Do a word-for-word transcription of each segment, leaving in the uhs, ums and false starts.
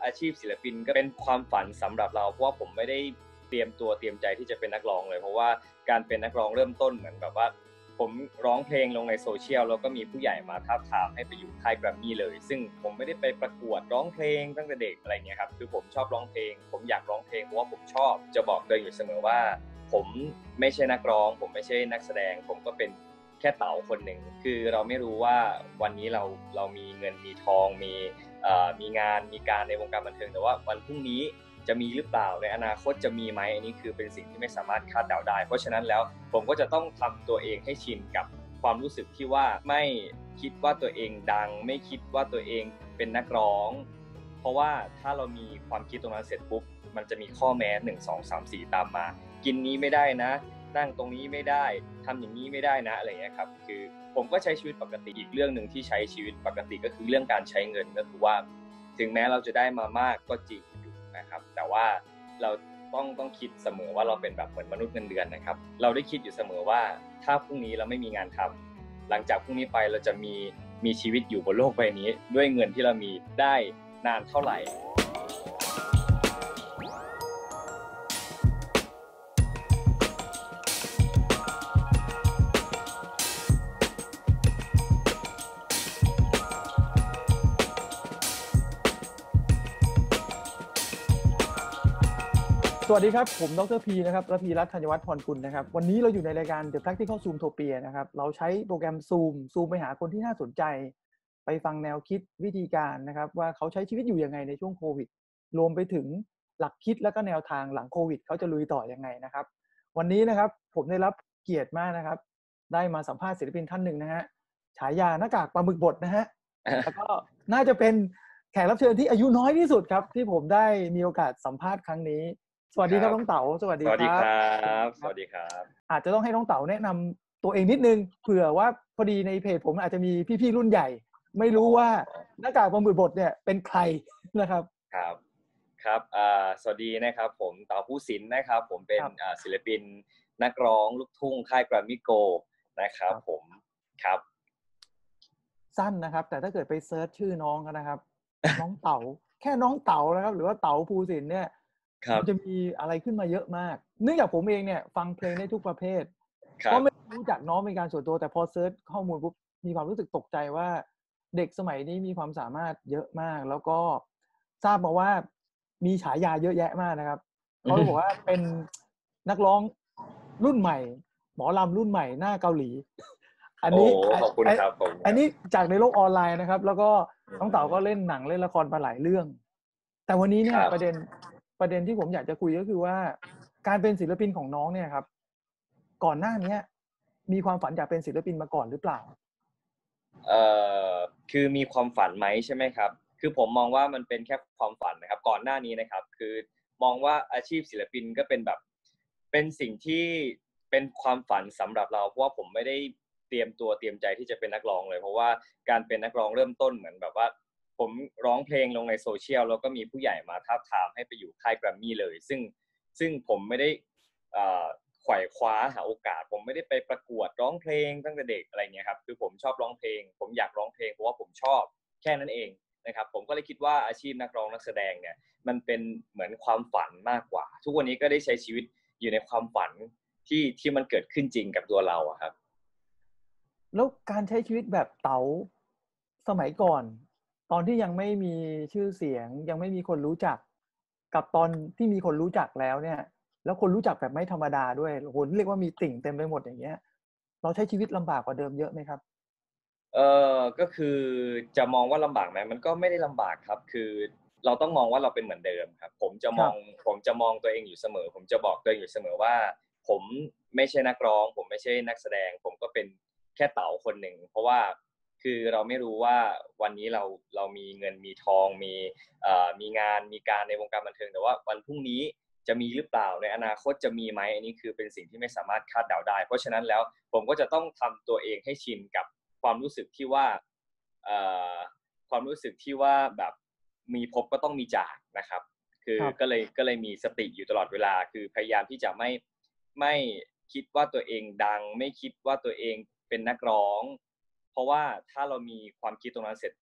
อาชีพศิลปินก็เป็นความฝันสำหรับเราเพราะว่าผมไม่ได้เตรียมตัวเตรียมใจที่จะเป็นนักร้องเลยเพราะว่าการเป็นนักร้องเริ่มต้นเหมือนแบบว่าผมร้องเพลงลงในโซเชียลแล้วก็มีผู้ใหญ่มาทาบทามให้ไปอยู่ค่ายแกรมมี่เลยซึ่งผมไม่ได้ไปประกวดร้องเพลงตั้งแต่เด็กอะไรเงี้ยครับคือผมชอบร้องเพลงผมอยากร้องเพลงเพราะว่าผมชอบจะบอกตัวเองอยู่เสมอว่าผมไม่ใช่นักร้องผมไม่ใช่นักแสดงผมก็เป็นแค่เต๋าคนหนึ่งคือเราไม่รู้ว่าวันนี้เราเรามีเงินมีทองมีเอ่อมีงานมีการในวงการบันเทิงแต่ว่าวันพรุ่งนี้จะมีหรือเปล่าในอนาคตจะมีไหมอันนี้คือเป็นสิ่งที่ไม่สามารถคาดเดาได้เพราะฉะนั้นแล้วผมก็จะต้องทำตัวเองให้ชินกับความรู้สึกที่ว่าไม่คิดว่าตัวเองดังไม่คิดว่าตัวเองเป็นนักร้องเพราะว่าถ้าเรามีความคิดตรงนั้นเสร็จปุ๊บมันจะมีข้อแม้หนึ่ง สอง สาม สี่ตามมากินนี้ไม่ได้นะนั่งตรงนี้ไม่ได้ทำอย่างนี้ไม่ได้นะอะไรอย่างเงี้ยครับคือผมก็ใช้ชีวิตปกติอีกเรื่องนึงที่ใช้ชีวิตปกติก็คือเรื่องการใช้เงินก็คือว่าถึงแม้เราจะได้มามากก็จริงนะครับแต่ว่าเราต้องต้องคิดเสมอว่าเราเป็นแบบเหมือนมนุษย์เงินเดือนนะครับเราได้คิดอยู่เสมอว่าถ้าพรุ่งนี้เราไม่มีงานทำหลังจากพรุ่งนี้ไปเราจะมีมีชีวิตอยู่บนโลกใบนี้ด้วยเงินที่เรามีได้นานเท่าไหร่สวัสดีครับผมดรพีนะครับระพีรัตน์ธัญวัฒน์พรกุลนะครับวันนี้เราอยู่ในรายการ The Practical Zoomtopia นะครับเราใช้โปรแกรม Zoom Zoom ไปหาคนที่น่าสนใจไปฟังแนวคิดวิธีการนะครับว่าเขาใช้ชีวิตอยู่ยังไงในช่วงโควิดรวมไปถึงหลักคิดและก็แนวทางหลังโควิดเขาจะลุยต่อยังไงนะครับวันนี้นะครับผมได้รับเกียรติมากนะครับได้มาสัมภาษณ์ศิลปินท่านหนึ่งนะฮะฉายาหน้ากากปลาหมึกบดนะฮะแล้วก็น่าจะเป็นแขกรับเชิญที่อายุน้อยที่สุดครับที่ผมได้มีโอกาสสัมภาษณ์ครั้งนี้สวัสดีครับน้องเต๋าสวัสดีครับสวัสดีครับสวัสดีครับอาจจะต้องให้น้องเต๋าแนะนำตัวเองนิดนึงเผื่อว่าพอดีในเพจผมอาจจะมีพี่ๆรุ่นใหญ่ไม่รู้ว่าหน้ากากปลาหมึกบดเนี่ยเป็นใครนะครับครับครับอ่าสวัสดีนะครับผมเต๋าผู้ศิลป์นะครับผมเป็นอ่าศิลปินนักร้องลูกทุ่งค่ายแกรมมี่โกลด์นะครับผมครับสั้นนะครับแต่ถ้าเกิดไปเซิร์ชชื่อน้องกันนะครับน้องเต๋าแค่น้องเต๋านะครับหรือว่าเต๋าภูศิลป์เนี่ยมันจะมีอะไรขึ้นมาเยอะมากเนื่องจากผมเองเนี่ยฟังเพลงได้ทุกประเภทก็ไม่รู้จักน้องเป็นการส่วนตัวแต่พอเซิร์ชข้อมูลปุ๊บมีความรู้สึกตกใจว่าเด็กสมัยนี้มีความสามารถเยอะมากแล้วก็ทราบมาว่ามีฉายาเยอะแยะมากนะครับเขาบอกว่าเป็นนักร้องรุ่นใหม่หมอลำรุ่นใหม่หน้าเกาหลีอันนี้ขอบคุณครับผมอันนี้จากในโลกออนไลน์นะครับแล้วก็น้องเต๋าก็เล่นหนังเล่นละครมาหลายเรื่องแต่วันนี้เนี่ยประเด็นประเด็นที่ผมอยากจะคุยก็คือว่าการเป็นศิลปินของน้องเนี่ยครับก่อนหน้านี้มีความฝันอยากเป็นศิลปินมาก่อนหรือเปล่าเอ่อคือมีความฝันไหมใช่ไหมครับคือผมมองว่ามันเป็นแค่ความฝันนะครับก่อนหน้านี้นะครับคือมองว่าอาชีพศิลปินก็เป็นแบบเป็นสิ่งที่เป็นความฝันสำหรับเราเพราะว่าผมไม่ได้เตรียมตัวเตรียมใจที่จะเป็นนักร้องเลยเพราะว่าการเป็นนักร้องเริ่มต้นเหมือนแบบว่าผมร้องเพลงลงในโซเชียลแล้วก็มีผู้ใหญ่มาทาบทามให้ไปอยู่ค่ายแกรมมี่เลยซึ่งซึ่งผมไม่ได้ไขว่คว้าหาโอกาสผมไม่ได้ไปประกวดร้องเพลงตั้งแต่เด็กอะไรเงี้ยครับคือผมชอบร้องเพลงผมอยากร้องเพลงเพราะว่าผมชอบแค่นั้นเองนะครับผมก็เลยคิดว่าอาชีพนักร้องนักแสดงเนี่ยมันเป็นเหมือนความฝันมากกว่าทุกวันนี้ก็ได้ใช้ชีวิตอยู่ในความฝันที่ที่มันเกิดขึ้นจริงกับตัวเราอะครับแล้วการใช้ชีวิตแบบเต๋าสมัยก่อนตอนที่ยังไม่มีชื่อเสียงยังไม่มีคนรู้จักกับตอนที่มีคนรู้จักแล้วเนี่ยแล้วคนรู้จักแบบไม่ธรรมดาด้วยโอ้โหเรียกว่ามีติ่งเต็มไปหมดอย่างเงี้ยเราใช้ชีวิตลำบากกว่าเดิมเยอะไหมครับเออก็คือจะมองว่าลำบากไหมมันก็ไม่ได้ลำบากครับคือเราต้องมองว่าเราเป็นเหมือนเดิมครับผมจะมองผมจะมองตัวเองอยู่เสมอผมจะบอกตัวเองอยู่เสมอว่าผมไม่ใช่นักร้องผมไม่ใช่นักแสดงผมก็เป็นแค่เต๋าคนหนึ่งเพราะว่าคือเราไม่รู้ว่าวันนี้เราเรามีเงินมีทองมีเอ่อมีงานมีการในวงการบันเทิงแต่ว่าวันพรุ่งนี้จะมีหรือเปล่าในอนาคตจะมีไหมอันนี้คือเป็นสิ่งที่ไม่สามารถคาดเดาได้เพราะฉะนั้นแล้วผมก็จะต้องทำตัวเองให้ชินกับความรู้สึกที่ว่าเอ่อความรู้สึกที่ว่าแบบมีพบก็ต้องมีจากนะครับคือก็เลยก็เลยมีสติอยู่ตลอดเวลาคือพยายามที่จะไม่ไม่คิดว่าตัวเองดังไม่คิดว่าตัวเองเป็นนักร้องเพราะว่าถ้าเรามีความคิดตรงนั้นเสร็จปุ๊บ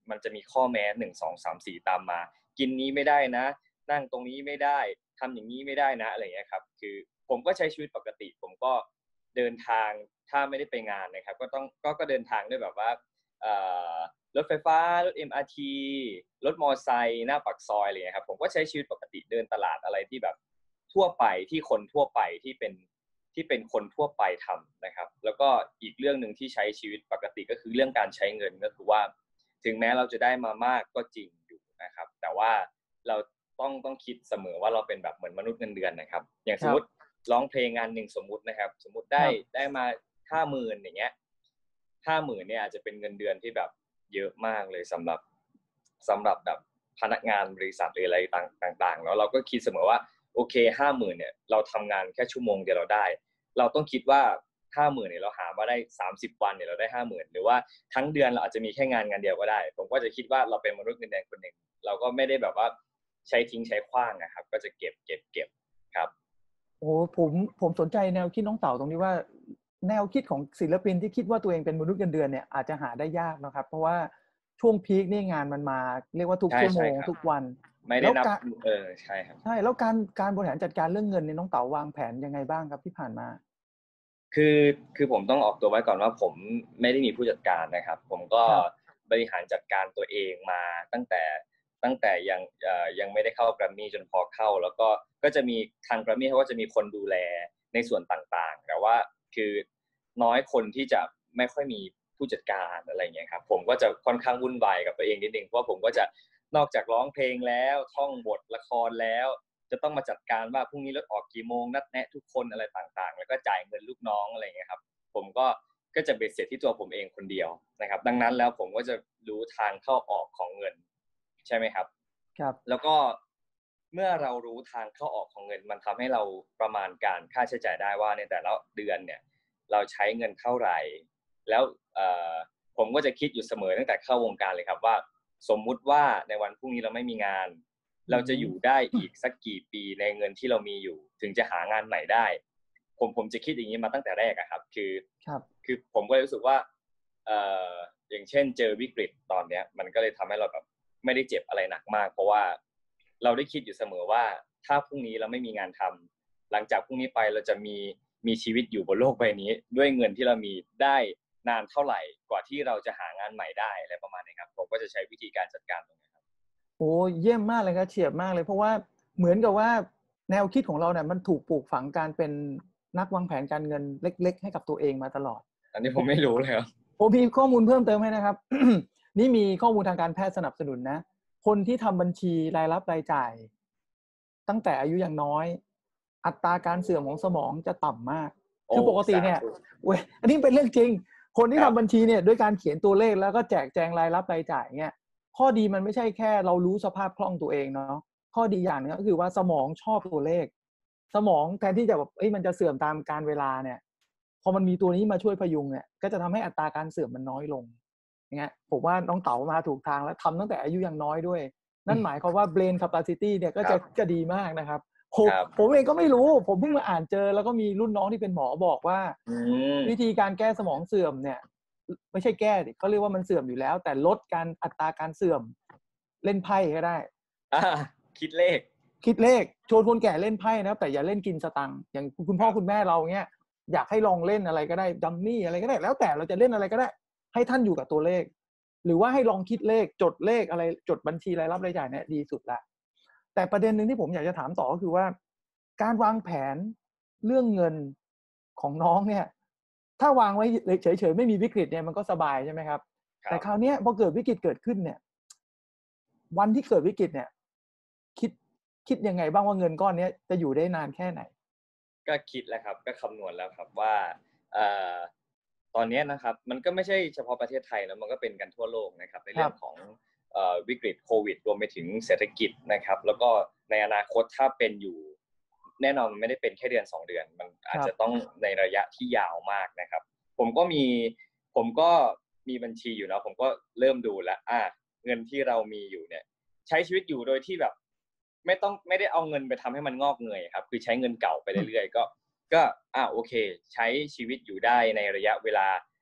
มันจะมีข้อแม้หนึ่ง สอง สาม สี่ตามมากินนี้ไม่ได้นะนั่งตรงนี้ไม่ได้ทำอย่างนี้ไม่ได้นะอะไรอย่างเงี้ยครับคือผมก็ใช้ชีวิตปกติผมก็เดินทางถ้าไม่ได้ไปงานนะครับก็ต้องก็ก็เดินทางด้วยแบบว่าเอ่อรถไฟฟ้ารถ เอ็ม อาร์ ที รถมอไซค์หน้าปากซอยอะไรเงี้ยครับผมก็ใช้ชีวิตปกติเดินตลาดอะไรที่แบบทั่วไปที่คนทั่วไปที่เป็นที่เป็นคนทั่วไปทำนะครับแล้วก็อีกเรื่องนึงที่ใช้ชีวิตปกติก็คือเรื่องการใช้เงินก็คือว่าถึงแม้เราจะได้มามากก็จริงอยู่นะครับแต่ว่าเราต้องต้องคิดเสมอว่าเราเป็นแบบเหมือนมนุษย์เงินเดือนนะครับอย่างสมมติร้องเพลงงานหนึ่งสมมุตินะครับสมมุติได้ได้มา ห้าหมื่น อย่างเงี้ย ห้าหมื่น เนี่ยอาจจะเป็นเงินเดือนที่แบบเยอะมากเลยสำหรับสำหรับแบบพนักงานบริษัทหรืออะไรต่างๆแล้วเราก็คิดเสมอว่าโอเค ห้าหมื่น เนี่ยเราทำงานแค่ชั่วโมงเดียวเราได้เราต้องคิดว่า ห้าหมื่น เนี่ยเราหามาได้สามสิบวันเนี่ยเราได้ ห้าหมื่น หรือว่าทั้งเดือนเราอาจจะมีแค่งานงานเดียวก็ได้ผมก็จะคิดว่าเราเป็นมนุษย์เงินเดือนคนหนึ่งเราก็ไม่ได้แบบว่าใช้ทิ้งใช้ขว้างนะครับก็จะเก็บเก็บเก็บครับโอ้ผมผมสนใจแนวคิดน้องเต่าตรงนี้ว่าแนวคิดของศิลปินที่คิดว่าตัวเองเป็นมนุษย์เงินเดือนเนี่ยอาจจะหาได้ยากนะครับเพราะว่าช่วงพีคนี่งานมันมาเรียกว่าทุกชั่วโมงทุกวันไม่ได้นับเออใช่ครับใช่แล้วการการบริหารจัดการเรื่องเงินเนี่ยน้องเต๋าวางแผนยังไงบ้างครับที่ผ่านมาคือคือผมต้องออกตัวไว้ก่อนว่าผมไม่ได้มีผู้จัดการนะครับผมก็บริหารจัดการตัวเองมาตั้งแต่ตั้งแต่ยังเอ่อยังไม่ได้เข้าแกรมมี่จนพอเข้าแล้วก็ก็จะมีทางแกรมมี่เขาก็จะมีคนดูแลในส่วนต่างๆแต่ว่าคือน้อยคนที่จะไม่ค่อยมีผู้จัดการอะไรอย่างเงี้ยครับผมก็จะค่อนข้างวุ่นวายกับตัวเองนิดนึงเพราะผมก็จะนอกจากร้องเพลงแล้วท่องบทละครแล้วจะต้องมาจัดการว่าพรุ่งนี้รถออกกี่โมงนัดแนะทุกคนอะไรต่างๆแล้วก็จ่ายเงินลูกน้องอะไรอย่างเงี้ยครับผมก็ก็จะเบ็ดเสร็จที่ตัวผมเองคนเดียวนะครับดังนั้นแล้วผมก็จะรู้ทางเข้าออกของเงินใช่ไหมครับครับแล้วก็เมื่อเรารู้ทางเข้าออกของเงินมันทำให้เราประมาณการค่าใช้จ่ายได้ว่าในแต่ละเดือนเนี่ยเราใช้เงินเท่าไหร่แล้วผมก็จะคิดอยู่เสมอตั้งแต่เข้าวงการเลยครับว่าสมมุติว่าในวันพรุ่งนี้เราไม่มีงานเราจะอยู่ได้อีกสักกี่ปีในเงินที่เรามีอยู่ถึงจะหางานใหม่ได้ผมผมจะคิดอย่างนี้มาตั้งแต่แรกอะครับคือคือผมก็เลยรู้สึกว่าเอ่ออย่างเช่นเจอวิกฤตตอนเนี้ยมันก็เลยทำให้เราแบบไม่ได้เจ็บอะไรหนักมากเพราะว่าเราได้คิดอยู่เสมอว่าถ้าพรุ่งนี้เราไม่มีงานทำหลังจากพรุ่งนี้ไปเราจะมีมีชีวิตอยู่บนโลกใบนี้ด้วยเงินที่เรามีได้นานเท่าไหร่กว่าที่เราจะหางานใหม่ได้อะไรประมาณนี้ครับผมก็จะใช้วิธีการจัดการตรงนี้ครับโอ้เยี่ยมมากเลยครับเฉียบมากเลยเพราะว่าเหมือนกับว่าแนวคิดของเราเนี่ยมันถูกปลูกฝังการเป็นนักวางแผนการเงินเล็กๆให้กับตัวเองมาตลอดอันนี้ผมไม่รู้เลยครับผมมีข้อมูลเพิ่มเติมให้นะครับ นี่มีข้อมูลทางการแพทย์สนับสนุนนะคนที่ทำบัญชีรายรับรายจ่ายตั้งแต่อายุยังน้อยอัตราการเสื่อมของสมองจะต่ำมากคือปกติเนี่ยเว้ยอันนี้เป็นเรื่องจริงคนที่ทำบัญชีเนี่ยด้วยการเขียนตัวเลขแล้วก็แจกแจงรายรับรายจ่ายเนี่ยข้อดีมันไม่ใช่แค่เรารู้สภาพคล่องตัวเองเนาะข้อดีอย่างนึงก็คือว่าสมองชอบตัวเลขสมองแทนที่จะแบบเอ้ยมันจะเสื่อมตามการเวลาเนี่ยพอมันมีตัวนี้มาช่วยพยุงเนี่ยก็จะทำให้อัตราการเสื่อมมันน้อยลงอย่างเงี้ยผมว่าน้องเต๋ามาถูกทางแล้วทำตั้งแต่อายุยังน้อยด้วยนั่นหมายความว่า brain capacity เนี่ยก็จะจะดีมากนะครับผมผมเองก็ไม่รู้ผมเพิ่งมาอ่านเจอแล้วก็มีรุ่นน้องที่เป็นหมอบอกว่าวิธีการแก้สมองเสื่อมเนี่ยไม่ใช่แก้ดิเขาเรียกว่ามันเสื่อมอยู่แล้วแต่ลดการอัตราการเสื่อมเล่นไพ่ก็ได้คิดเลขคิดเลขชวนคนแก่เล่นไพ่นะแต่อย่าเล่นกินสตังค์อย่างคุณพ่อคุณแม่เราเนี้ยอยากให้ลองเล่นอะไรก็ได้ดัมมี่อะไรก็ได้แล้วแต่เราจะเล่นอะไรก็ได้ให้ท่านอยู่กับตัวเลขหรือว่าให้ลองคิดเลขจดเลขอะไรจดบัญชีรายรับรายจ่ายเนี่ยดีสุดละแต่ประเด็นหนึ่งที่ผมอยากจะถามต่อก็คือว่าการวางแผนเรื่องเงินของน้องเนี่ยถ้าวางไว้เฉยๆไม่มีวิกฤตเนี่ยมันก็สบายใช่ไหมครับแต่คราวนี้พอเกิดวิกฤตเกิดขึ้นเนี่ยวันที่เกิดวิกฤตเนี่ยคิดคิดยังไงบ้างว่าเงินก้อนนี้จะอยู่ได้นานแค่ไหนก็คิดแล้วครับก็คำนวณแล้วครับว่าเอ่อตอนนี้นะครับมันก็ไม่ใช่เฉพาะประเทศไทยนะมันก็เป็นกันทั่วโลกนะครับในเรื่องของเอ่อวิกฤตโควิดรวมไปถึงเศรษฐกิจนะครับแล้วก็ในอนาคตถ้าเป็นอยู่แน่นอนมันไม่ได้เป็นแค่เดือนสองเดือนมันอาจจะต้องในระยะที่ยาวมากนะครับผมก็มีผมก็มีบัญชีอยู่นะผมก็เริ่มดูแล้วอ่ะเงินที่เรามีอยู่เนี่ยใช้ชีวิตอยู่โดยที่แบบไม่ต้องไม่ได้เอาเงินไปทำให้มันงอกเงยครับคือใช้เงินเก่าไปเรื่อยๆก็ก็อ่ะโอเคใช้ชีวิตอยู่ได้ในระยะเวลา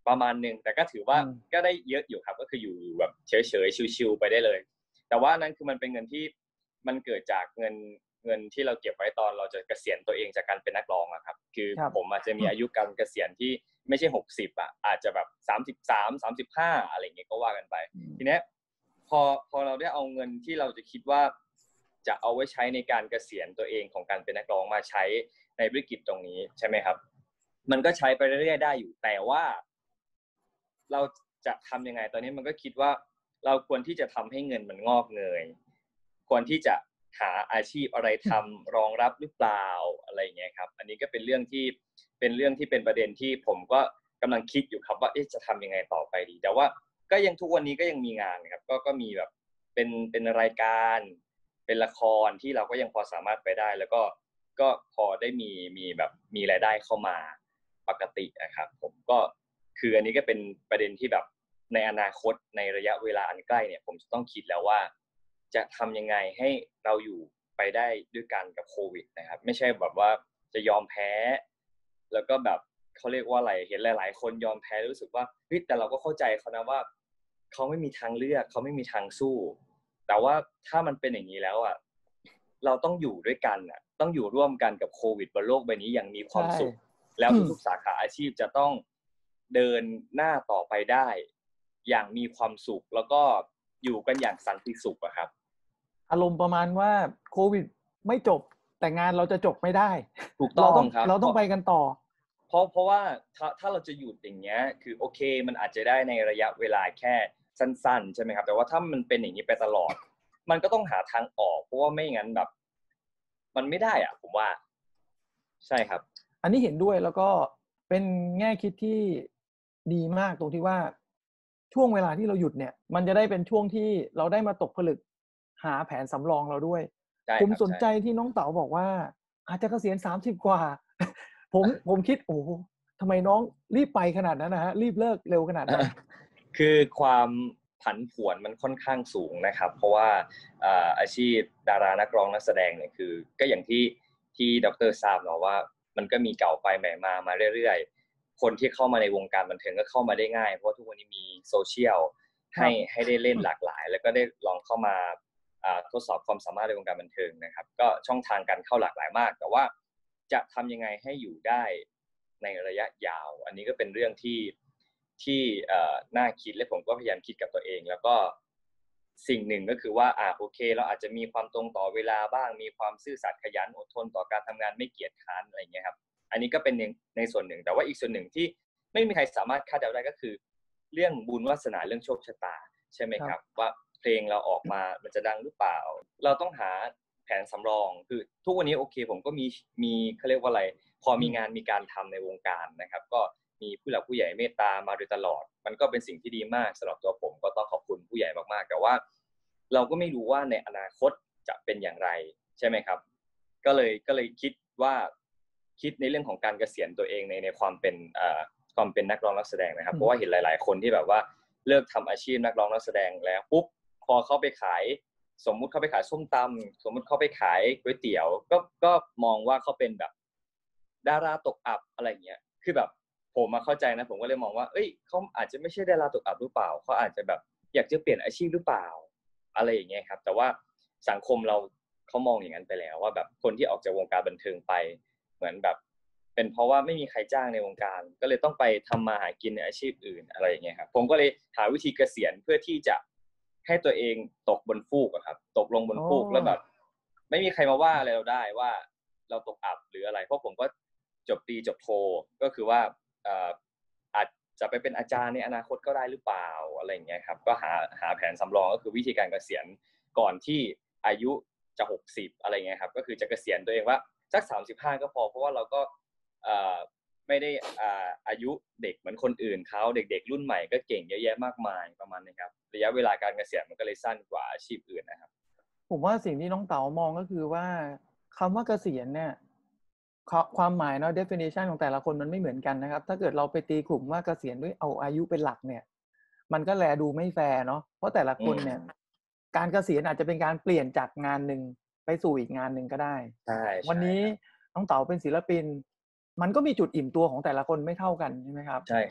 ประมาณนึงแต่ก็ถือว่าอืมก็ได้เยอะอยู่ครับก็คืออยู่แบบเฉยๆชิลๆไปได้เลยแต่ว่านั้นคือมันเป็นเงินที่มันเกิดจากเงินเงินที่เราเก็บไว้ตอนเราจะเกษียณตัวเองจากการเป็นนักร้องอะครับคือครับผมอาจจะมีอายุการเกษียณที่ไม่ใช่หกสิบอ่ะอาจจะแบบสามสิบสาม สามสิบห้าอะไรอย่างเงี้ยก็ว่ากันไปทีเนี้ยพอพอเราได้เอาเงินที่เราจะคิดว่าจะเอาไว้ใช้ในการเกษียณตัวเองของการเป็นนักร้องมาใช้ในวิกฤตตรงนี้ใช่ไหมครับมันก็ใช้ไปเรื่อยๆได้อยู่แต่ว่าเราจะทำยังไงตอนนี้มันก็คิดว่าเราควรที่จะทำให้เงินมันงอกเงยควรที่จะหาอาชีพอะไรทำรองรับหรือเปล่าอะไรอย่างเงี้ยครับอันนี้ก็เป็นเรื่องที่เป็นเรื่องที่เป็นประเด็นที่ผมก็กำลังคิดอยู่ครับว่าเอ๊ะจะทำยังไงต่อไปดีแต่ว่าก็ยังทุกวันนี้ก็ยังมีงานครับก็ก็มีแบบเป็นเป็นรายการเป็นละครที่เราก็ยังพอสามารถไปได้แล้วก็ก็พอได้มีมีแบบมีรายได้เข้ามาปกตินะครับผมก็คืออันนี้ก็เป็นประเด็นที่แบบในอนาคตในระยะเวลาอันใกล้เนี่ยผมจะต้องคิดแล้วว่าจะทำยังไงให้เราอยู่ไปได้ด้วยกันกับโควิดนะครับไม่ใช่แบบว่าจะยอมแพ้แล้วก็แบบเขาเรียกว่าอะไรเห็นหลายๆคนยอมแพ้รู้สึกว่าเฮ้ยแต่เราก็เข้าใจเขานะว่าเขาไม่มีทางเลือกเขาไม่มีทางสู้แต่ว่าถ้ามันเป็นอย่างนี้แล้วอ่ะเราต้องอยู่ด้วยกันอ่ะต้องอยู่ร่วมกันกับโควิดบนโลกใบนี้อย่างมีความสุขแล้วทุกๆสาขาอาชีพจะต้องเดินหน้าต่อไปได้อย่างมีความสุขแล้วก็อยู่กันอย่างสันติสุขอะครับอารมณ์ประมาณว่าโควิดไม่จบแต่งานเราจะจบไม่ได้ถูกต้องเราต้องครับเราต้องไปกันต่อเพราะเพราะว่าถ้าถ้าเราจะหยุดอย่างเงี้ยคือโอเคมันอาจจะได้ในระยะเวลาแค่สั้นๆใช่ไหมครับแต่ว่าถ้ามันเป็นอย่างนี้ไปตลอดมันก็ต้องหาทางออกเพราะว่าไม่งั้นแบบมันไม่ได้อ่ะผมว่าใช่ครับอันนี้เห็นด้วยแล้วก็เป็นแง่คิดที่ดีมากตรงที่ว่าช่วงเวลาที่เราหยุดเนี่ยมันจะได้เป็นช่วงที่เราได้มาตกผลึกหาแผนสำรองเราด้วยผมสนใจที่น้องเต๋าบอกว่าอาจจะเกษียณสามสิบกว่าผมผมคิดโอ้โหทำไมน้องรีบไปขนาดนั้นนะฮะรีบเลิกเร็วขนาดนั้นคือความผันผวนมันค่อนข้างสูงนะครับเพราะว่าอาชีพดารานักร้องนักแสดงเนี่ยคือก็อย่างที่ที่ดร.ทราบเนาะว่ามันก็มีเก่าไปใหม่มามาเรื่อยๆคนที่เข้ามาในวงการบันเทิงก็เข้ามาได้ง่ายเพราะทุกวันนี้มีโซเชียลให้ให้ได้เล่นหลากหลายแล้วก็ได้ลองเข้ามาทดสอบความสามารถในวงการบันเทิงนะครับก็ช่องทางการเข้าหลากหลายมากแต่ว่าจะทำยังไงให้อยู่ได้ในระยะยาวอันนี้ก็เป็นเรื่องที่ที่น่าคิดและผมก็พยายามคิดกับตัวเองแล้วก็สิ่งหนึ่งก็คือว่าอ่าโอเคเราอาจจะมีความตรงต่อเวลาบ้างมีความซื่อสัตย์ขยันอดทนต่อการทำงานไม่เกียจคร้านอะไรอย่างเงี้ยครับอันนี้ก็เป็นในส่วนหนึ่งแต่ว่าอีกส่วนหนึ่งที่ไม่มีใครสามารถคาดเดาได้ก็คือเรื่องบุญวาสนาเรื่องโชคชะตาใช่ไหมครับว่าเพลงเราออกมามันจะดังหรือเปล่าเราต้องหาแผนสำรองคือทุกวันนี้โอเคผมก็มีมีเขาเรียกว่าอะไรพอมีงานมีการทำในวงการนะครับก็มีผู้หลักผู้ใหญ่เมตตามาโดยตลอดมันก็เป็นสิ่งที่ดีมากสำหรับตัวผมก็ต้องขอบคุณผู้ใหญ่มากๆแต่ว่าเราก็ไม่รู้ว่าในอนาคตจะเป็นอย่างไรใช่ไหมครับก็เลยก็เลยคิดว่าคิดในเรื่องของการเกษียณตัวเองในในความเป็นเอ่อความเป็นนักร้องนักแสดงนะครับเพราะว่าเห็นหลายๆคนที่แบบว่าเลิกทำอาชีพนักร้องนักแสดงแล้วปุ๊บพอเขาไปขายสมมุติเขาไปขายส้มตำสมมุติเขาไปขายก๋วยเตี๋ยวก็ก็มองว่าเขาเป็นแบบดาราตกอับอะไรเงี้ยคือแบบผมมาเข้าใจนะผมก็เลยมองว่าเอ้ยเขาอาจจะไม่ใช่ดาราตกอับหรือเปล่าเขาอาจจะแบบอยากจะเปลี่ยนอาชีพหรือเปล่าอะไรอย่างเงี้ยครับแต่ว่าสังคมเราเขามองอย่างนั้นไปแล้วว่าแบบคนที่ออกจากวงการบันเทิงไปเหมือนแบบเป็นเพราะว่าไม่มีใครจ้างในวงการก็เลยต้องไปทำมาหากินในอาชีพอื่นอะไรอย่างเงี้ยครับผมก็เลยหาวิธีเกษียณเพื่อที่จะให้ตัวเองตกบนฟูกอะครับตกลงบนฟูกแล้วแบบไม่มีใครมาว่าอะไรเราได้ว่าเราตกอับหรืออะไรเพราะผมก็จบตรีจบโทก็คือว่าอาจจะไปเป็นอาจารย์ในอนาคตก็ได้หรือเปล่าอะไรอย่างเงี้ยครับก็หาหาแผนสำรองก็คือวิธีการเกษียณก่อนที่อายุจะหกสิบอะไรเงี้ยครับก็คือจะเกษียณตัวเองว่าสักสามสิบห้าก็พอเพราะว่าเราก็ไม่ได้อายุเด็กเหมือนคนอื่นเขาเด็กๆรุ่นใหม่ก็เก่งเยอะแยะมากมายประมาณนี้ครับระยะเวลาการเกษียณมันก็เลยสั้นกว่าอาชีพอื่นนะครับผมว่าสิ่งที่น้องเต๋ามองก็คือว่าคำว่าเกษียณเนี่ยความหมายเนาะ definition ของแต่ละคนมันไม่เหมือนกันนะครับถ้าเกิดเราไปตีกลุ่มว่าเกษียณด้วยเอาอายุเป็นหลักเนี่ยมันก็แลดูไม่แฟร์เนาะเพราะแต่ละคนเนี่ยการเกษียณอาจจะเป็นการเปลี่ยนจากงานหนึ่งไปสู่อีกงานหนึ่งก็ได้วันนี้น้องเต๋าเป็นศิลปินมันก็มีจุดอิ่มตัวของแต่ละคนไม่เท่ากันใช่ไหมครับใช่ครับ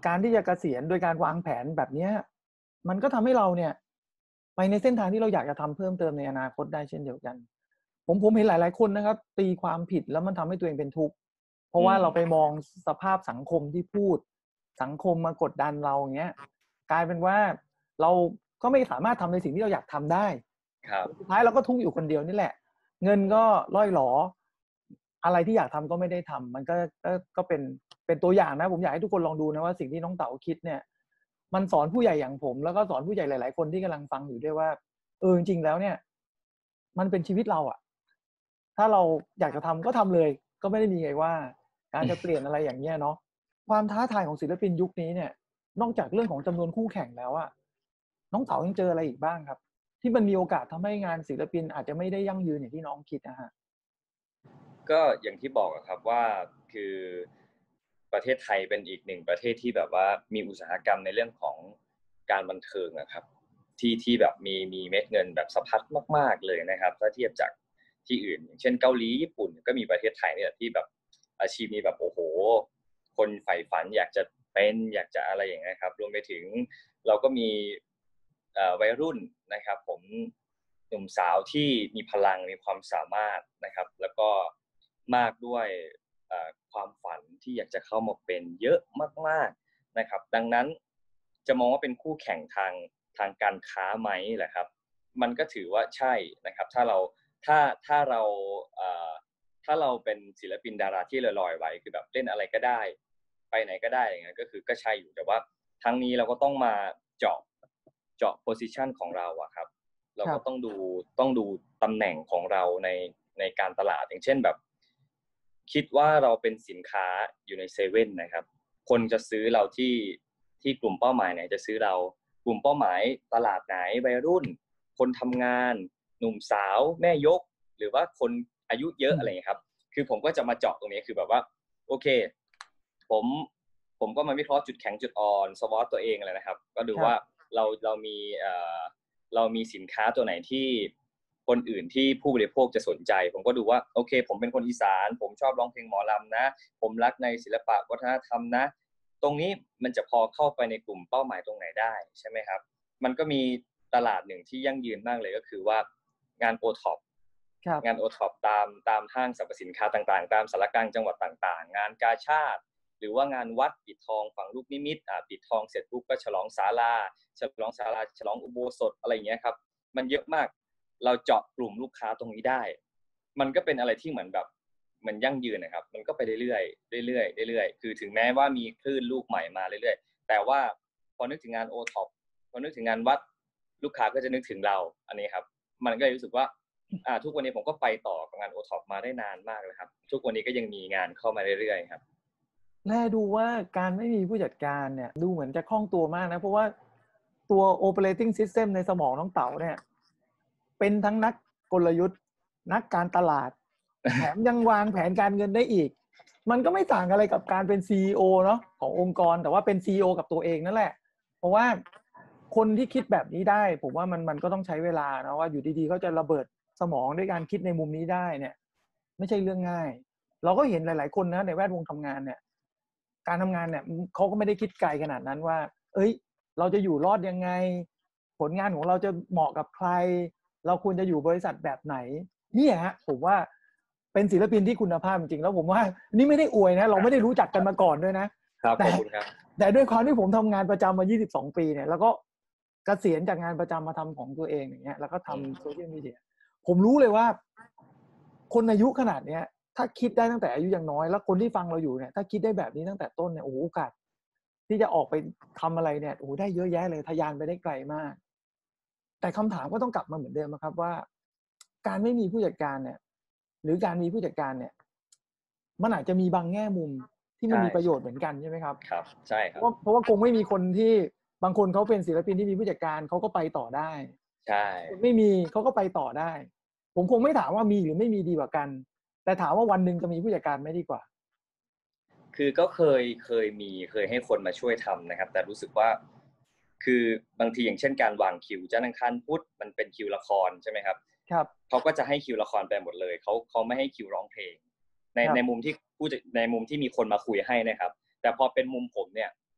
การที่จะเกษียณโดยการวางแผนแบบนี้มันก็ทำให้เราเนี่ยไปในเส้นทางที่เราอยากจะทำเพิ่มเติมในอนาคตได้เช่นเดียวกันผมผมเห็นหลายๆคนนะครับตีความผิดแล้วมันทำให้ตัวเองเป็นทุกข์เพราะว่าเราไปมองสภาพสังคมที่พูดสังคมมากดดันเราอย่างเงี้ยกลายเป็นว่าเราก็ไม่สามารถทำในสิ่งที่เราอยากทำได้ครับสุดท้ายเราก็ทุกข์อยู่คนเดียวนี่แหละเงินก็ล่อยหลออะไรที่อยากทำก็ไม่ได้ทำมันก็ก็ก็เป็นเป็นตัวอย่างนะผมอยากให้ทุกคนลองดูนะว่าสิ่งที่น้องเต๋าคิดเนี่ยมันสอนผู้ใหญ่อย่างผมแล้วก็สอนผู้ใหญ่หลายๆคนที่กำลังฟังอยู่ด้วยว่าเออจริงๆแล้วเนี่ยมันเป็นชีวิตเราอะถ้าเราอยากจะทำก็ทำเลยก็ไม่ได้มีไงว่าการจะเปลี่ยนอะไรอย่างเงี้ยเนาะความท้าทายของศิลปินยุคนี้เนี่ยนอกจากเรื่องของจำนวนคู่แข่งแล้วอะน้องเต๋ายังเจออะไรอีกบ้างครับที่มันมีโอกาสทำให้งานศิลปินอาจจะไม่ได้ยั่งยืนอย่างที่น้องคิดนะฮะก็อย่างที่บอกครับว่าคือประเทศไทยเป็นอีกหนึ่งประเทศที่แบบว่ามีอุตสาหกรรมในเรื่องของการบันเทิงนะครับที่ที่แบบมีมีเม็ดเงินแบบสะพัดมากๆเลยนะครับถ้าเทียบจากที่อื่นอย่างเช่นเกาหลีญี่ปุ่นก็มีประเทศไทยเนี่ยที่แบบอาชีพนี้แบบโอ้โหคนใฝ่ฝันอยากจะเป็นอยากจะอะไรอย่างเงี้ยครับรวมไปถึงเราก็มีวัยรุ่นนะครับผมหนุ่มสาวที่มีพลังมีความสามารถนะครับแล้วก็มากด้วยความฝันที่อยากจะเข้ามาเป็นเยอะมากๆนะครับดังนั้นจะมองว่าเป็นคู่แข่งทางทางการค้าไหมแหละครับมันก็ถือว่าใช่นะครับถ้าเราถ้าถ้าเราถ้าเราเป็นศิลปินดาราที่ลอยๆไว้คือแบบเล่นอะไรก็ได้ไปไหนก็ได้อย่างเงี้ยก็คือก็ใช่อยู่แต่ว่าทั้งนี้เราก็ต้องมาเจาะเจาะโพสิชันของเราอะครับเราก็ต้องดูต้องดูตำแหน่งของเราในในการตลาดอย่างเช่นแบบคิดว่าเราเป็นสินค้าอยู่ในเซเว่นนะครับคนจะซื้อเราที่ที่กลุ่มเป้าหมายไหนจะซื้อเรากลุ่มเป้าหมายตลาดไหนวัยรุ่นคนทำงานหนุ่มสาวแม่ยกหรือว่าคนอายุเยอะอะไรอย่างนี้ครับคือผมก็จะมาเจาะตรงนี้คือแบบว่าโอเคผมผมก็มาวิเคราะห์จุดแข็งจุดอ่อนสวอตตัวเองเลยนะครับก็ดูว่าเราเรามีเอ่อเรามีสินค้าตัวไหนที่คนอื่นที่ผู้บริโภคจะสนใจผมก็ดูว่าโอเคผมเป็นคนอีสานผมชอบร้องเพลงหมอลำนะผมรักในศิลปะวัฒนธรรมนะตรงนี้มันจะพอเข้าไปในกลุ่มเป้าหมายตรงไหนได้ใช่ไหมครับมันก็มีตลาดหนึ่งที่ยั่งยืนมากเลยก็คือว่างาน โอ ท็อป งาน โอ ท็อป ตามตามห้างสรรพสินค้าต่างๆตามสารกลางจังหวัดต่างๆงานกาชาดหรือว่างานวัดปิดทองฝั่งลูกนิมิตอ่าปิดทองเสร็จปุ๊บก็ฉลองศาลาฉลองศาลาฉลองอุโบสถอะไรอย่างเงี้ยครับมันเยอะมากเราเจาะกลุ่มลูกค้าตรงนี้ได้มันก็เป็นอะไรที่เหมือนแบบมันยั่งยืนนะครับมันก็ไปเรื่อยๆเรื่อยๆเรื่อยๆคือถึงแม้ว่ามีคลื่นลูกใหม่มาเรื่อยๆแต่ว่าพอนึกถึงงาน โอ ท็อป พอนึกถึงงานวัดลูกค้าก็จะนึกถึงเราอันนี้ครับมันก็เลยรู้สึกว่าอ่าทุกวันนี้ผมก็ไปต่อกับงาน โอ ท็อป มาได้นานมากเลยครับทุกวันนี้ก็ยังมีงานเข้ามาเรื่อยๆครับแลดูว่าการไม่มีผู้จัดการเนี่ยดูเหมือนจะคล่องตัวมากนะเพราะว่าตัว operating system ในสมองน้องเต๋าเนี่ยเป็นทั้งนักกลยุทธ์นักการตลาดแถมยังวางแผนการเงินได้อีกมันก็ไม่ต่างอะไรกับการเป็น ซี อี โอ เนาะขององค์กรแต่ว่าเป็น ซี อี โอ กับตัวเองนั่นแหละเพราะว่าคนที่คิดแบบนี้ได้ผมว่ามันมันก็ต้องใช้เวลานะว่าอยู่ดีๆเขาจะระเบิดสมองด้วยการคิดในมุมนี้ได้เนี่ยไม่ใช่เรื่องง่ายเราก็เห็นหลายๆคนนะในแวดวงทำงานเนี่ยการทำงานเนี่ยเขาก็ไม่ได้คิดไกลขนาดนั้นว่าเอ้ยเราจะอยู่รอดยังไงผลงานของเราจะเหมาะกับใครเราควรจะอยู่บริษัทแบบไหนนี่ฮะผมว่าเป็นศิลปินที่คุณภาพจริงๆแล้วผมว่านี่ไม่ได้อวยนะเราไม่ได้รู้จักกันมาก่อนด้วยนะครับขอบคุณครับแต่ด้วยความที่ผมทำงานประจำมายี่สิบสองปีเนี่ยแล้วก็เกษียณจากงานประจำมาทำของตัวเองอย่างเงี้ยแล้วก็ทำโซเชียลมีเดียผมรู้เลยว่าคนอายุขนาดเนี้ยถ้าคิดได้ตั้งแต่อายุยังน้อยแล้วคนที่ฟังเราอยู่เนี่ยถ้าคิดได้แบบนี้ตั้งแต่ต้นเนี่ยโอ้โหโอกาสที่จะออกไปทำอะไรเนี่ยโอ้โหได้เยอะแยะเลยทะยานไปได้ไกลมากแต่คำถามก็ต้องกลับมาเหมือนเดิมครับว่าการไม่มีผู้จัดการเนี่ยหรือการมีผู้จัดการเนี่ยมันอาจจะมีบางแง่มุมที่มันมีประโยชน์เหมือนกันใช่ไหมครับครับใช่ครับเพราะเพราะว่าคงไม่มีคนที่บางคนเขาเป็นศิลปินที่มีผู้จัดการเขาก็ไปต่อได้ใช่คนไม่มีเขาก็ไปต่อได้ผมคงไม่ถามว่ามีหรือไม่มีดีกว่ากันแต่ถามว่าวันหนึ่งจะมีผู้จัดการไม่ดีกว่าคือก็เคยเคยมีเคยให้คนมาช่วยทำนะครับแต่รู้สึกว่าคือบางทีอย่างเช่นการวางคิวจันทร์อังคารพุธมันเป็นคิวละครใช่ไหมครับครับเขาก็จะให้คิวละครไปหมดเลยเขาเขาไม่ให้คิวร้องเพลงในในมุมที่ผู้ในมุมที่มีคนมาคุยให้นะครับแต่พอเป็นมุมผมเนี่ย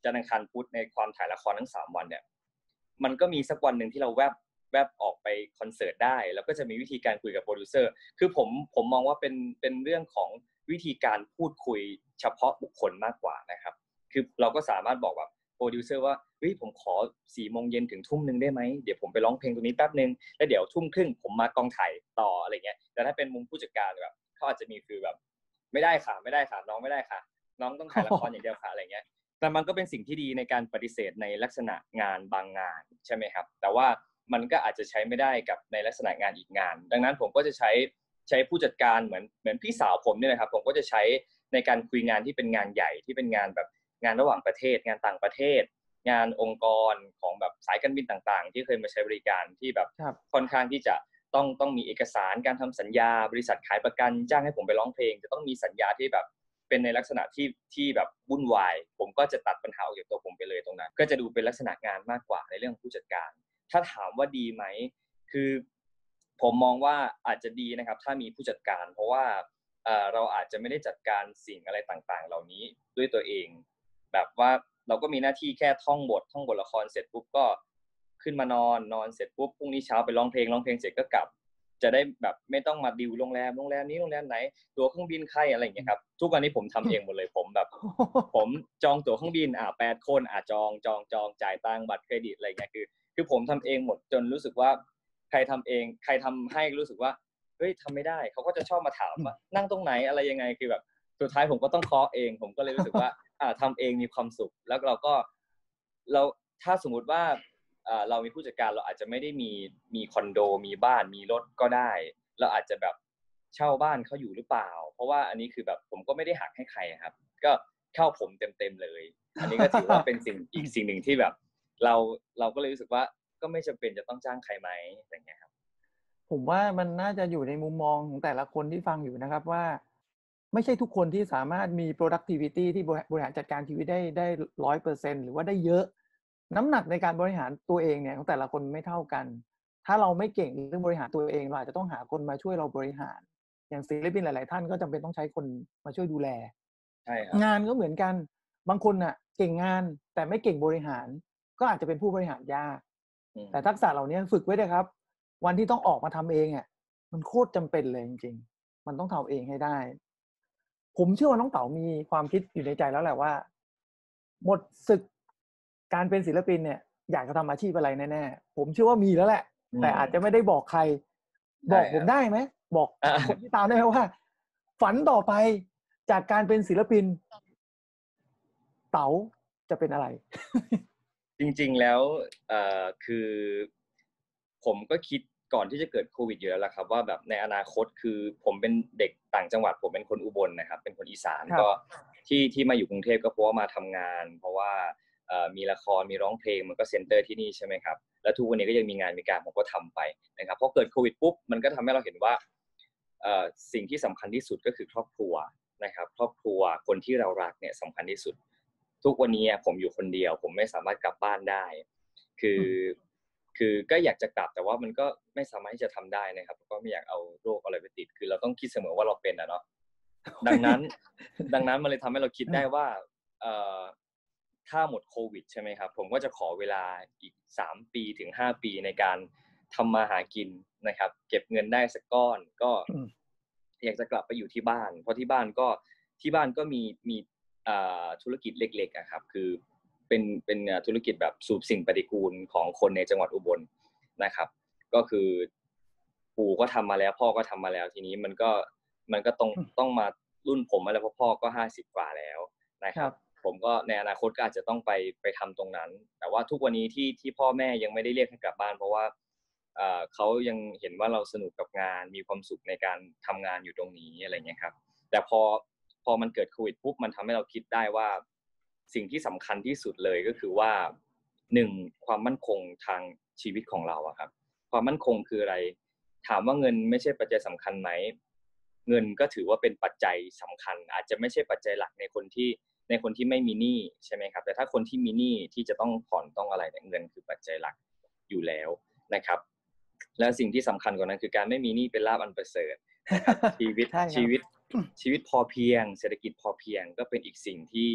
จันทร์อังคารพุธในความถ่ายละครทั้งสามวันเนี่ยมันก็มีสักวันนึงที่เราแวบแวบออกไปคอนเสิร์ตได้แล้วก็จะมีวิธีการคุยกับโปรดิวเซอร์คือผมผมมองว่าเป็นเป็นเรื่องของวิธีการพูดคุยเฉพาะบุคคลมากกว่านะครับคือเราก็สามารถบอกแบบโปรดิวเซอร์ว่าเฮ้ยผมขอสี่โมงเย็นถึงทุ่มนึงได้ไหมเดี๋ยวผมไปร้องเพลงตรงนี้แป๊บนึงแล้วเดี๋ยวทุ่มครึ่งผมมากองถ่ายต่ออะไรเงี้ยแต่ถ้าเป็นมุมผู้จัดการแบบเขาอาจจะมีฟีลแบบไม่ได้ค่ะไม่ได้ค่ะน้องไม่ได้ค่ะน้องต้องถ่ายละครอย่างเดียวค่ะอะไรเงี้ยแต่มันก็เป็นสิ่งที่ดีในการปฏิเสธในลักษณะงานบางงานใช่ไหมครับแต่ว่ามันก็อาจจะใช้ไม่ได้กับในลักษณะงานอีกงานดังนั้นผมก็จะใช้ใช้ผู้จัดการเหมือนเหมือนพี่สาวผมเนี่ยนะครับผมก็จะใช้ในการคุยงานที่เป็นงานใหญ่ที่เป็นงานแบบงานระหว่างประเทศงานต่างประเทศงานองค์กรของแบบสายการบินต่างๆที่เคยมาใช้บริการที่แบบค่อนข้างที่จะต้องต้องมีเอกสารการทำสัญญาบริษัทขายประกันจ้างให้ผมไปร้องเพลงจะต้องมีสัญญาที่แบบเป็นในลักษณะที่ที่แบบวุ่นวายผมก็จะตัดปัญหาออกจากตัวผมไปเลยตรงนั้นก็จะดูเป็นลักษณะงานมากกว่าในเรื่องผู้จัดการถ้าถามว่าดีไหมคือผมมองว่าอาจจะดีนะครับถ้ามีผู้จัดการเพราะว่าเอ่อเราอาจจะไม่ได้จัดการสิ่งอะไรต่างๆเหล่านี้ด้วยตัวเองแบบว่าเราก็มีหน้าที่แค่ท่องบทท่องบทละครเสร็จปุ๊บก็ขึ้นมานอนนอนเสร็จปุ๊บพรุ่งนี้เช้าไปร้องเพลงร้องเพลงเสร็จก็กลับจะได้แบบไม่ต้องมาดิวโรงแรมโรงแรมนี้โรงแรมไหนตั๋วเครื่องบินใครอะไรอย่างเงี้ยครับทุกวันนี้ผมทำเองหมดเลยผมแบบผมจองตั๋วเครื่องบินอ่ะแปดคนอ่ะจองจองจองจ่ายตังค์บัตรเครดิตอะไรเงี้ยคือคือผมทำเองหมดจนรู้สึกว่าใครทำเองใครทำให้รู้สึกว่าเฮ้ยทำไม่ได้เขาก็จะชอบมาถามว่านั่งตรงไหนอะไรยังไงคือแบบสุดท้ายผมก็ต้องเคาะเองผมก็เลยรู้สึกว่าอ่าทำเองมีความสุขแล้วเราก็เราถ้าสมมุติว่าเรามีผู้จัดการเราอาจจะไม่ได้มีมีคอนโดมีบ้านมีรถก็ได้เราอาจจะแบบเช่าบ้านเขาอยู่หรือเปล่าเพราะว่าอันนี้คือแบบผมก็ไม่ได้หักให้ใครครับก็เข้าผมเต็มๆเลยอันนี้ก็ถือว่าเป็นสิ่งอีกสิ่งหนึ่งที่แบบเราเราก็เลยรู้สึกว่าก็ไม่จำเป็นจะต้องจ้างใครไหมอย่างเงี้ยครับผมว่ามันน่าจะอยู่ในมุมมองของแต่ละคนที่ฟังอยู่นะครับว่าไม่ใช่ทุกคนที่สามารถมี productivity ที่บริหารจัดการชีวิตได้ได้ร้อยเปอร์เซ็นต์หรือว่าได้เยอะน้ำหนักในการบริหารตัวเองเนี่ยของแต่ละคนไม่เท่ากันถ้าเราไม่เก่งเรื่องบริหารตัวเองเราอาจจะต้องหาคนมาช่วยเราบริหารอย่างศิลปินหลายๆท่านก็จำเป็นต้องใช้คนมาช่วยดูแลใช่ครับงานก็เหมือนกันบางคนน่ะเก่งงานแต่ไม่เก่งบริหารก็อาจจะเป็นผู้บริหารยากแต่ทักษะเหล่านี้ฝึกไว้เลยครับวันที่ต้องออกมาทำเองอ่ะมันโคตรจำเป็นเลยจริงๆมันต้องทำเองให้ได้ผมเชื่อว่าน้องเต๋ามีความคิดอยู่ในใจแล้วแหละว่าหมดศึกการเป็นศิลปินเนี่ยอยากจะทำอาชีพอะไรแน่ๆผมเชื่อว่ามีแล้วแหละแต่อาจจะไม่ได้บอกใครบอกผมได้ไหมบอกคนที่ตามได้ไหมว่าฝันต่อไปจากการเป็นศิลปินเต๋าจะเป็นอะไรจริงๆแล้วเอ่อคือผมก็คิดก่อนที่จะเกิดโควิดอยู่แล้วล่ะครับว่าแบบในอนาคตคือผมเป็นเด็กต่างจังหวัดผมเป็นคนอุบลนะครับเป็นคนอีสานก็ที่ที่มาอยู่กรุงเทพก็เพราะว่ามาทำงานเพราะว่าเอ่อมีละครมีร้องเพลงมันก็เซ็นเตอร์ที่นี่ใช่ไหมครับแล้วทุกวันนี้ก็ยังมีงานมีการผมก็ทำไปนะครับพอเกิดโควิดปุ๊บมันก็ทำให้เราเห็นว่าเอ่อสิ่งที่สำคัญที่สุดก็คือครอบครัวนะครับครอบครัวคนที่เรารักเนี่ยสำคัญที่สุดทุกวันนี้ผมอยู่คนเดียวผมไม่สามารถกลับบ้านได้คือคือก็อยากจะกลับแต่ว่ามันก็ไม่สามารถที่จะทำได้นะครับก็ไม่อยากเอาโรคอะไรไปติดคือเราต้องคิดเสมอว่าเราเป็นอะเนาะดังนั้นดังนั้นมันเลยทำให้เราคิดได้ว่าเอ่อถ้าหมดโควิดใช่ไหมครับผมก็จะขอเวลาอีกสามปีถึงห้าปีในการทำมาหากินนะครับเก็บเงินได้สักก้อนก็อยากจะกลับไปอยู่ที่บ้านเพราะที่บ้านก็ที่บ้านก็มีมีธุรกิจเล็กๆครับคือเป็นเป็นธุรกิจแบบสูบสิ่งปฏิกูลของคนในจังหวัดอุบลนะครับก็คือปู่ก็ทำมาแล้วพ่อก็ทำมาแล้วทีนี้มันก็มันก็ต้องต้องมารุ่นผมมาแล้วเพราะพ่อก็ห้าสิบกว่าแล้วนะครับผมก็ในอนาคตก็อาจจะต้องไปไปทำตรงนั้นแต่ว่าทุกวันนี้ที่ที่พ่อแม่ยังไม่ได้เรียกให้กลับบ้านเพราะว่าเขายังเห็นว่าเราสนุกกับงานมีความสุขในการทำงานอยู่ตรงนี้อะไรเงี้ยครับแต่พอพอมันเกิดโควิดปุ๊บมันทำให้เราคิดได้ว่าสิ่งที่สำคัญที่สุดเลยก็คือว่าหนึ่งความมั่นคงทางชีวิตของเราอะครับความมั่นคงคืออะไรถามว่าเงินไม่ใช่ปัจจัยสำคัญไหมเงินก็ถือว่าเป็นปัจจัยสำคัญอาจจะไม่ใช่ปัจจัยหลักในคนที่ในคนที่ไม่มีหนี้ใช่ไหมครับแต่ถ้าคนที่มีหนี้ที่จะต้องผ่อนต้องอะไรเนี่ยเงินคือปัจจัยหลักอยู่แล้วนะครับและสิ่งที่สำคัญกว่านั้นคือการไม่มีหนี้เป็นลาภอันประเสริฐนะครับชีวิตชีวิตชีวิตพอเพียงเศรษฐกิจพอเพียงก็เป็นอีกสิ่งที่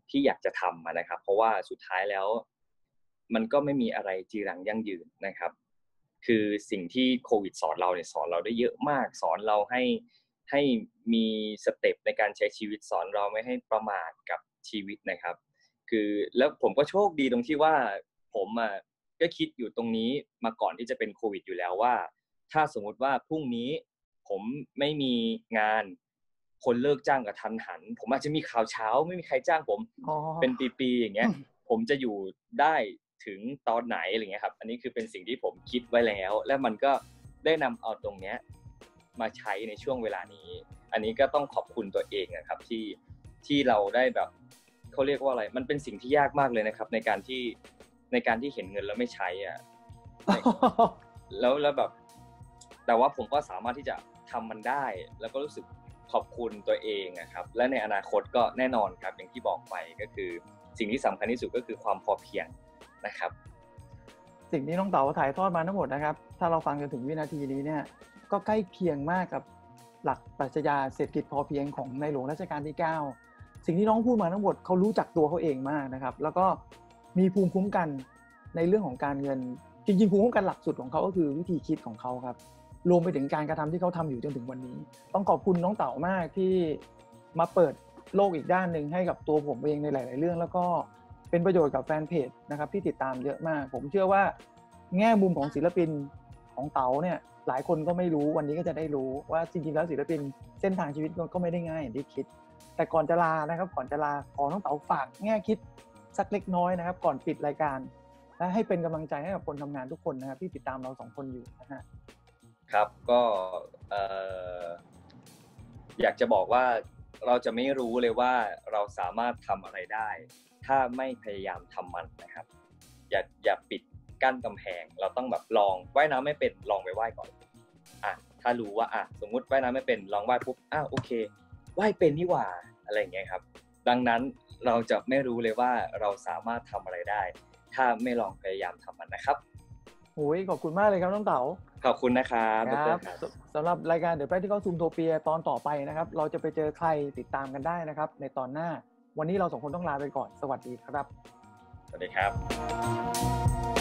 ที่อยากจะทำนะครับเพราะว่าสุดท้ายแล้วมันก็ไม่มีอะไรจีรังยั่งยืนนะครับคือสิ่งที่โควิดสอนเราเนี่ยสอนเราได้เยอะมากสอนเราให้ให้มีสเต็ปในการใช้ชีวิตสอนเราไม่ให้ประมาทกับชีวิตนะครับคือแล้วผมก็โชคดีตรงที่ว่าผมอ่ะก็คิดอยู่ตรงนี้มาก่อนที่จะเป็นโควิดอยู่แล้วว่าถ้าสมมุติว่าพรุ่งนี้ผมไม่มีงานคนเลิกจ้างกระทันหันผมอาจจะมีข่าวเช้าไม่มีใครจ้างผมเป็นปีๆอย่างเงี้ยผมจะอยู่ได้ถึงตอนไหนอะไรเงี้ยครับอันนี้คือเป็นสิ่งที่ผมคิดไว้แล้วและมันก็ได้นำเอาตรงเนี้ยมาใช้ในช่วงเวลานี้อันนี้ก็ต้องขอบคุณตัวเองนะครับที่ที่เราได้แบบเขาเรียกว่าอะไรมันเป็นสิ่งที่ยากมากเลยนะครับในการที่ในการที่เห็นเงินแล้วไม่ใช้อ่ะ แล้วแล้วแบบแต่ว่าผมก็สามารถที่จะทำมันได้แล้วก็รู้สึกขอบคุณตัวเองนะครับและในอนาคตก็แน่นอนครับอย่างที่บอกไปก็คือสิ่งที่สำคัญที่สุดก็คือความพอเพียงนะครับสิ่งที่น้องเต๋าถ่ายทอดมาทั้งหมดนะครับถ้าเราฟังจนถึงวินาทีนี้เนี่ยก็ใกล้เคียงมากกับหลักปรัชญาเศรษฐกิจพอเพียงของในหลวงรัชกาลที่เก้าสิ่งที่น้องพูดมาทั้งหมดเขารู้จักตัวเขาเองมากนะครับแล้วก็มีภูมิคุ้มกันในเรื่องของการเงินจริงๆภูมิคุ้มกันหลักสุดของเขาก็คือวิธีคิดของเขาครับรวมไปถึงการกระทำที่เขาทำอยู่จนถึงวันนี้ต้องขอบคุณน้องเต๋ามากที่มาเปิดโลกอีกด้านหนึ่งให้กับตัวผมเองในหลายๆเรื่องแล้วก็เป็นประโยชน์กับแฟนเพจนะครับที่ติดตามเยอะมากผมเชื่อว่าแง่มุมของศิลปินของเต๋าเนี่ยหลายคนก็ไม่รู้วันนี้ก็จะได้รู้ว่าจริงๆแล้วศิลปินเส้นทางชีวิตก็ไม่ได้ง่ายอย่างที่คิดแต่ก่อนจะลานะครับก่อนจะลาขอน้องเต๋าฝากแง่คิดสักเล็กน้อยนะครับก่อนปิดรายการและให้เป็นกำลังใจให้กับคนทำงานทุกคนนะครับที่ติดตามเราสองคนอยู่นะฮะครับก็เอ่ออยากจะบอกว่าเราจะไม่รู้เลยว่าเราสามารถทำอะไรได้ถ้าไม่พยายามทำมันนะครับอย่าอย่าปิดกั้นกำแพงเราต้องแบบลองว่ายน้ำไม่เป็นลองไปว่ายก่อนอ่ะถ้ารู้ว่าอ่ะสมมุติว่ายน้ำไม่เป็นลองว่ายปุ๊บอ้าวโอเคว่ายเป็นนี่หว่าอะไรอย่างเงี้ยครับดังนั้นเราจะไม่รู้เลยว่าเราสามารถทำอะไรได้ถ้าไม่ลองพยายามทำมันนะครับโอ้ยขอบคุณมากเลยครับน้องเต๋าขอบคุณนะครับครับสำหรับรายการ The Practical Zoomtopia ตอนต่อไปนะครับเราจะไปเจอใครติดตามกันได้นะครับในตอนหน้าวันนี้เราสองคนต้องลาไปก่อนสวัสดีครับสวัสดีครับ